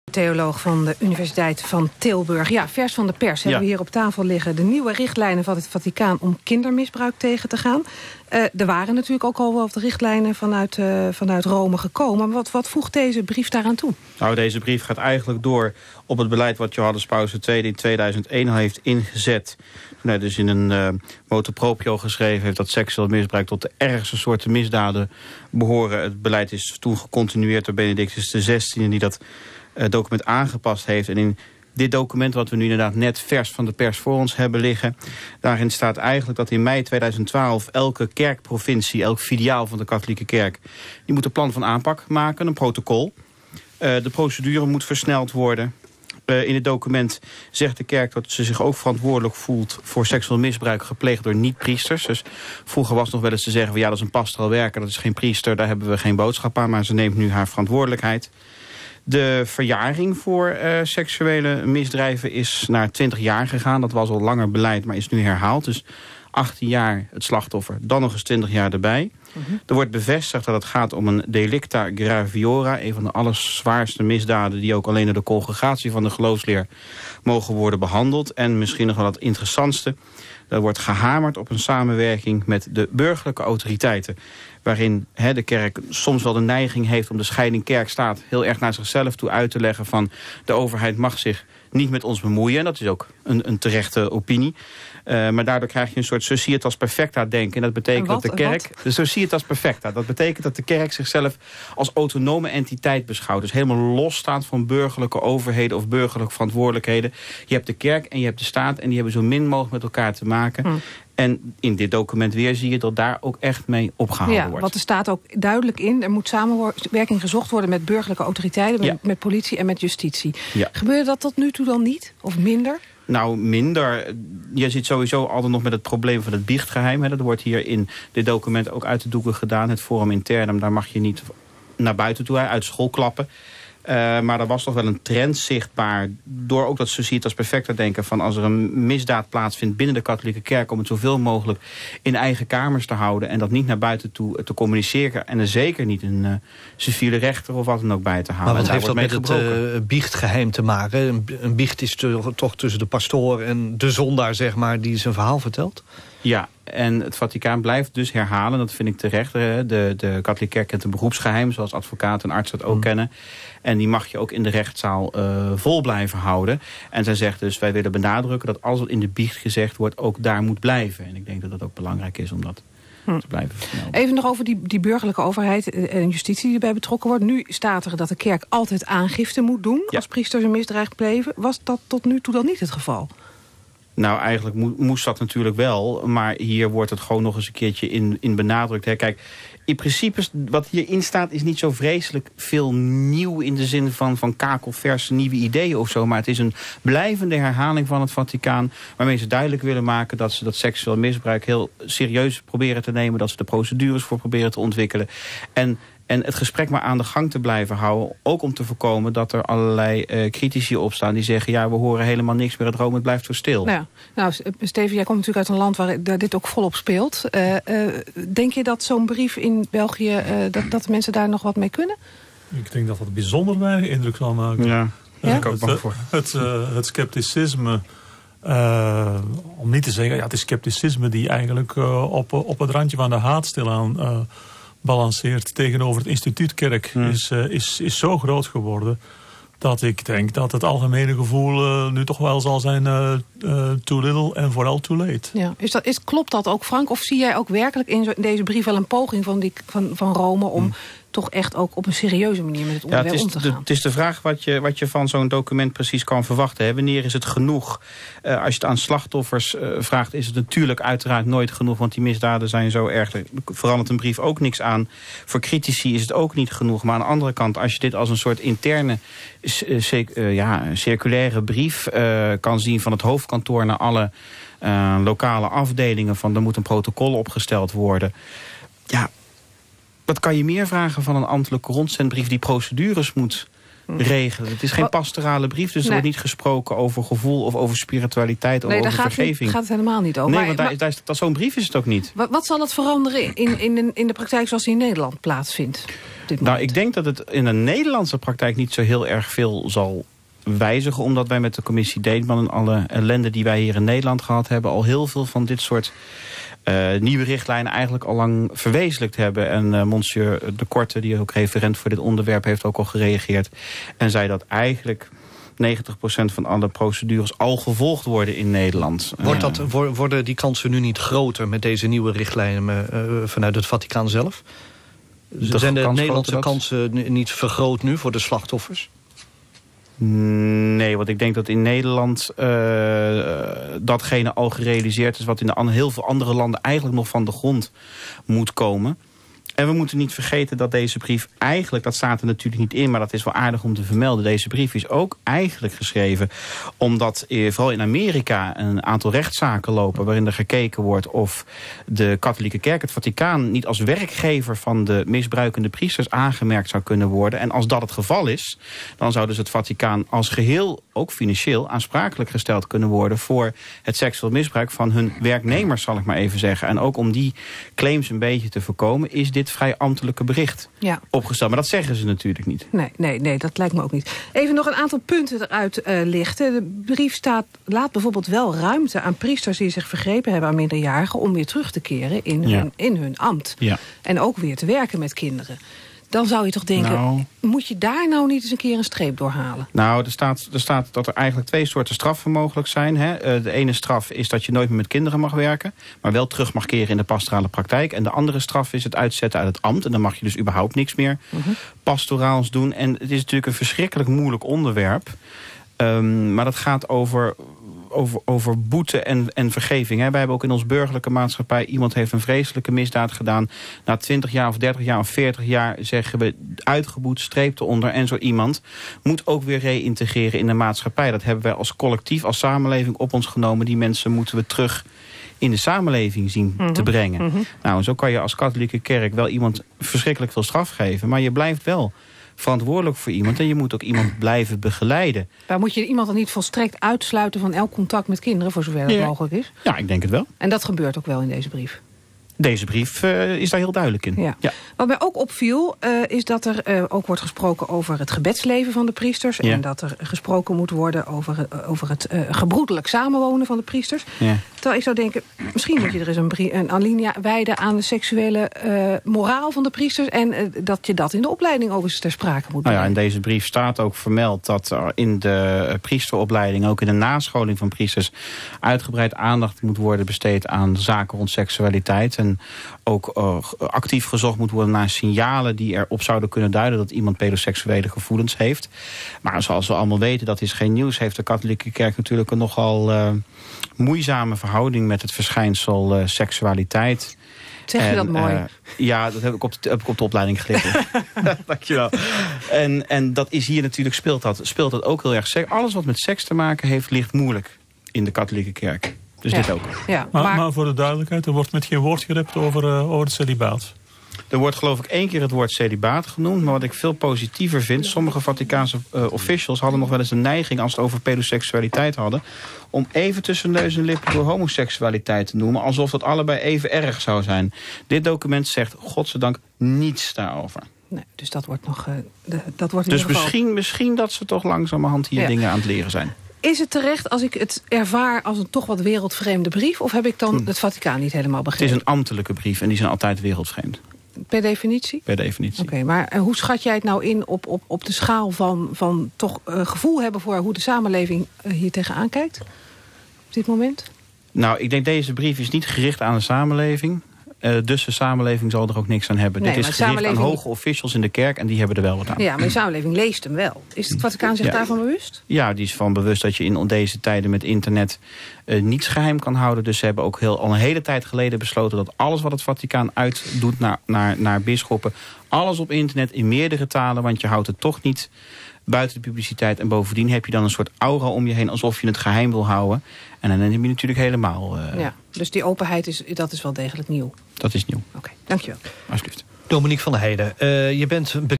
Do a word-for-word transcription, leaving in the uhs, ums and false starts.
Theoloog van de Universiteit van Tilburg. Ja, vers van de pers hebben ja. we hier op tafel liggen. De nieuwe richtlijnen van het Vaticaan om kindermisbruik tegen te gaan. Uh, er waren natuurlijk ook al wel de richtlijnen vanuit, uh, vanuit Rome gekomen. Wat, wat voegt deze brief daaraan toe? Nou, deze brief gaat eigenlijk door op het beleid wat Johannes Paus de Tweede in tweeduizend één al heeft ingezet. Toen hij dus in een uh, motu proprio geschreven heeft dat seksueel misbruik tot de ergste soorten misdaden behoren. Het beleid is toen gecontinueerd door Benedictus de zestiende die dat uh, document aangepast heeft. En in dit document wat we nu inderdaad net vers van de pers voor ons hebben liggen, daarin staat eigenlijk dat in mei tweeduizend twaalf elke kerkprovincie, elk filiaal van de katholieke kerk, die moet een plan van aanpak maken, een protocol. Uh, de procedure moet versneld worden. Uh, in het document zegt de kerk dat ze zich ook verantwoordelijk voelt voor seksueel misbruik gepleegd door niet-priesters. Dus vroeger was nog wel eens te zeggen van ja, dat is een pastoraal werker, dat is geen priester, daar hebben we geen boodschap aan, maar ze neemt nu haar verantwoordelijkheid. De verjaring voor uh, seksuele misdrijven is naar twintig jaar gegaan. Dat was al langer beleid, maar is nu herhaald. Dus achttien jaar het slachtoffer, dan nog eens twintig jaar erbij. Mm-hmm. Er wordt bevestigd dat het gaat om een delicta graviora, een van de allerzwaarste misdaden die ook alleen door de congregatie van de geloofsleer mogen worden behandeld. En misschien nog wel het interessantste, er wordt gehamerd op een samenwerking met de burgerlijke autoriteiten, waarin he, de kerk soms wel de neiging heeft om de scheiding kerk-staat heel erg naar zichzelf toe uit te leggen van de overheid mag zich niet met ons bemoeien. En dat is ook een, een terechte opinie. Uh, maar daardoor krijg je een soort societas perfecta denken. En dat betekent en wat, dat de kerk, de societas perfecta, dat betekent dat de kerk zichzelf als autonome entiteit beschouwt. Dus helemaal los staat van burgerlijke overheden of burgerlijke verantwoordelijkheden. Je hebt de kerk en je hebt de staat en die hebben zo min mogelijk met elkaar te maken. Hm. En in dit document weer zie je dat daar ook echt mee opgehouden ja, wordt. Want er staat ook duidelijk in, er moet samenwerking gezocht worden met burgerlijke autoriteiten, met, ja. met politie en met justitie. Ja. Gebeurde dat tot nu toe dan niet? Of minder? Nou, minder. Je zit sowieso altijd nog met het probleem van het biechtgeheim. Hè. Dat wordt hier in dit document ook uit de doeken gedaan. Het forum internum, daar mag je niet naar buiten toe, uit school klappen. Uh, maar er was toch wel een trend zichtbaar door ook dat Societas Perfecta denken van als er een misdaad plaatsvindt binnen de katholieke kerk om het zoveel mogelijk in eigen kamers te houden en dat niet naar buiten toe te communiceren en er zeker niet een uh, civiele rechter of wat dan ook bij te halen. Maar wat heeft dat met gebroken. het uh, biechtgeheim te maken? Een, een biecht is te, toch tussen de pastoor en de zondaar, zeg maar, die zijn verhaal vertelt? Ja, en het Vaticaan blijft dus herhalen, dat vind ik terecht. De, de katholieke kerk kent een beroepsgeheim, zoals advocaten en artsen het ook hmm. kennen. En die mag je ook in de rechtszaal uh, vol blijven houden. En zij zegt dus, wij willen benadrukken dat als het in de biecht gezegd wordt, ook daar moet blijven. En ik denk dat het ook belangrijk is om dat hmm. te blijven vermelden. Even nog over die, die burgerlijke overheid en justitie die erbij betrokken wordt. Nu staat er dat de kerk altijd aangifte moet doen ja. als priesters een misdrijf plegen. Was dat tot nu toe dan niet het geval? Nou, eigenlijk mo- moest dat natuurlijk wel. Maar hier wordt het gewoon nog eens een keertje in, in benadrukt. Hè. Kijk, in principe, wat hierin staat is niet zo vreselijk veel nieuw in de zin van, van kakelverse nieuwe ideeën of zo. Maar het is een blijvende herhaling van het Vaticaan, waarmee ze duidelijk willen maken dat ze dat seksueel misbruik heel serieus proberen te nemen. Dat ze de procedures voor proberen te ontwikkelen. En En het gesprek maar aan de gang te blijven houden. Ook om te voorkomen dat er allerlei uh, critici opstaan die zeggen, ja, we horen helemaal niks meer, het Rome, het blijft zo stil. Nou, nou, Steven, jij komt natuurlijk uit een land waar dit ook volop speelt. Uh, uh, denk je dat zo'n brief in België, uh, dat, dat de mensen daar nog wat mee kunnen? Ik denk dat dat een bijzonder weinig indruk zal maken. Ja, daar ben ik uh, ook bang voor. Het, het, uh, het scepticisme, uh, om niet te zeggen, ja, het is scepticisme die eigenlijk uh, op, op het randje van de haat stilaan uh, balanceert tegenover het instituut kerk, hmm. is, uh, is, is zo groot geworden dat ik denk dat het algemene gevoel uh, nu toch wel zal zijn uh, uh, too little en vooral too late. Ja. Is dat, is, klopt dat ook, Frank? Of zie jij ook werkelijk in, zo, in deze brief wel een poging van, die, van, van Rome om hmm. toch echt ook op een serieuze manier met het onderwerp ja, het om te de, gaan? Het is de vraag wat je, wat je van zo'n document precies kan verwachten. Hè? Wanneer is het genoeg? Uh, als je het aan slachtoffers uh, vraagt, is het natuurlijk uiteraard nooit genoeg, want die misdaden zijn zo erg. Er verandert een brief ook niks aan. Voor critici is het ook niet genoeg. Maar aan de andere kant, als je dit als een soort interne uh, ja, circulaire brief uh, kan zien van het hoofdkantoor naar alle uh, lokale afdelingen, van er moet een protocol opgesteld worden. Ja, wat kan je meer vragen van een ambtelijke rondzendbrief die procedures moet regelen? Het is geen pastorale brief, dus er nee. wordt niet gesproken over gevoel of over spiritualiteit of nee, over daar gaat vergeving. Nee, daar gaat het helemaal niet over. Nee, maar, want daar, maar, daar is, dat, zo'n brief is het ook niet. Wat, wat zal het veranderen in, in, in, de, in de praktijk zoals die in Nederland plaatsvindt? dit moment? Nou, ik denk dat het in de Nederlandse praktijk niet zo heel erg veel zal wijzigen. Omdat wij met de commissie Deetman en alle ellende die wij hier in Nederland gehad hebben, al heel veel van dit soort uh, nieuwe richtlijnen eigenlijk al lang verwezenlijkt hebben. En uh, monsieur De Korte, die ook referent voor dit onderwerp, heeft ook al gereageerd. En zei dat eigenlijk negentig procent van alle procedures al gevolgd worden in Nederland. Wordt dat, worden die kansen nu niet groter met deze nieuwe richtlijnen uh, vanuit het Vaticaan zelf? De Zijn de Nederlandse kansen niet vergroot nu voor de slachtoffers? Nee, want ik denk dat in Nederland uh, datgene al gerealiseerd is wat in de heel veel andere landen eigenlijk nog van de grond moet komen. En we moeten niet vergeten dat deze brief eigenlijk, dat staat er natuurlijk niet in, maar dat is wel aardig om te vermelden. Deze brief is ook eigenlijk geschreven omdat eh, vooral in Amerika een aantal rechtszaken lopen waarin er gekeken wordt of de katholieke kerk, het Vaticaan, niet als werkgever van de misbruikende priesters aangemerkt zou kunnen worden. En als dat het geval is, dan zou dus het Vaticaan als geheel, ook financieel, aansprakelijk gesteld kunnen worden voor het seksueel misbruik van hun werknemers, zal ik maar even zeggen. En ook om die claims een beetje te voorkomen, is dit vrij ambtelijke bericht ja. opgesteld. Maar dat zeggen ze natuurlijk niet. Nee, nee, nee, dat lijkt me ook niet. Even nog een aantal punten eruit uh, lichten. De brief staat, laat bijvoorbeeld wel ruimte aan priesters die zich vergrepen hebben aan minderjarigen om weer terug te keren in, ja. hun, in hun ambt. Ja. En ook weer te werken met kinderen. Dan zou je toch denken, nou, moet je daar nou niet eens een keer een streep doorhalen? Nou, er staat, er staat dat er eigenlijk twee soorten straffen mogelijk zijn. Hè. De ene straf is dat je nooit meer met kinderen mag werken, maar wel terug mag keren in de pastorale praktijk. En de andere straf is het uitzetten uit het ambt. En dan mag je dus überhaupt niks meer uh-huh. pastoraals doen. En het is natuurlijk een verschrikkelijk moeilijk onderwerp. Um, maar dat gaat over, over, over boete en, en vergeving. Hè. Wij hebben ook in ons burgerlijke maatschappij, iemand heeft een vreselijke misdaad gedaan. Na twintig jaar of dertig jaar of veertig jaar zeggen we uitgeboet, streep eronder. En zo iemand moet ook weer reïntegreren in de maatschappij. Dat hebben wij als collectief, als samenleving op ons genomen. Die mensen moeten we terug in de samenleving zien mm-hmm. te brengen. Mm-hmm. Nou, zo kan je als katholieke kerk wel iemand verschrikkelijk veel straf geven. Maar je blijft wel verantwoordelijk voor iemand en je moet ook iemand blijven begeleiden. Maar moet je iemand dan niet volstrekt uitsluiten van elk contact met kinderen, voor zover dat ja. mogelijk is? Ja, ik denk het wel. En dat gebeurt ook wel in deze brief? Deze brief uh, is daar heel duidelijk in. Ja. Ja. Wat mij ook opviel, uh, is dat er uh, ook wordt gesproken over het gebedsleven van de priesters. Ja. En dat er gesproken moet worden over, uh, over het uh, gebroedelijk samenwonen van de priesters. Ja. Terwijl ik zou denken, misschien moet je er eens een, brief, een alinea wijden aan de seksuele uh, moraal van de priesters. En uh, dat je dat in de opleiding overigens ter sprake moet brengen. Nou ja, in deze brief staat ook vermeld dat er in de priesteropleiding, ook in de nascholing van priesters, uitgebreid aandacht moet worden besteed aan zaken rond seksualiteit. En ook uh, actief gezocht moet worden naar signalen die erop zouden kunnen duiden dat iemand pedoseksuele gevoelens heeft. Maar zoals we allemaal weten, dat is geen nieuws, heeft de katholieke kerk natuurlijk een nogal uh, moeizame verhouding met het verschijnsel uh, seksualiteit. Zeg je en, dat mooi? Uh, ja, dat heb ik op de, heb ik op de opleiding geleerd. Dankjewel. En, en dat is hier natuurlijk, speelt dat, speelt dat ook heel erg. Alles wat met seks te maken heeft, ligt moeilijk in de katholieke kerk. Dus ja. dit ook. Ja, maar, maar... maar voor de duidelijkheid, er wordt met geen woord gerept over, uh, over het celibaat. Er wordt geloof ik één keer het woord celibaat genoemd. Maar wat ik veel positiever vind, sommige Vaticaanse uh, officials hadden nog wel eens een neiging, als ze het over pedoseksualiteit hadden, om even tussen neus en lippen door homoseksualiteit te noemen, alsof dat allebei even erg zou zijn. Dit document zegt godzijdank niets daarover. Nee, dus dat wordt nog... Uh, de, dat wordt in dus ieder geval... misschien, misschien dat ze toch langzamerhand hier ja. dingen aan het leren zijn. Is het terecht als ik het ervaar als een toch wat wereldvreemde brief, of heb ik dan hm. het Vaticaan niet helemaal begrepen? Het is een ambtelijke brief en die zijn altijd wereldvreemd. Per definitie? Per definitie. Oké, okay, maar uh, hoe schat jij het nou in op, op, op de schaal van, van toch uh, gevoel hebben voor hoe de samenleving uh, hier tegenaan kijkt? Op dit moment? Nou, ik denk deze brief is niet gericht aan de samenleving. Uh, dus de samenleving zal er ook niks aan hebben. Nee, dit is gericht samenleving... aan hoge officials in de kerk en die hebben er wel wat aan. Ja, maar de samenleving leest hem wel. Is het Vaticaan zich ja. daarvan bewust? Ja, die is van bewust dat je in deze tijden met internet uh, niets geheim kan houden. Dus ze hebben ook heel, al een hele tijd geleden besloten dat alles wat het Vaticaan uitdoet naar, naar, naar bisschoppen, alles op internet in meerdere talen, want je houdt het toch niet buiten de publiciteit. En bovendien heb je dan een soort aura om je heen, alsof je het geheim wil houden. En dan heb je natuurlijk helemaal... Uh... Ja, dus die openheid, is, dat is wel degelijk nieuw. Dat is nieuw. Oké, okay, dankjewel. Alsjeblieft. Dominique van der Heijden, uh, je bent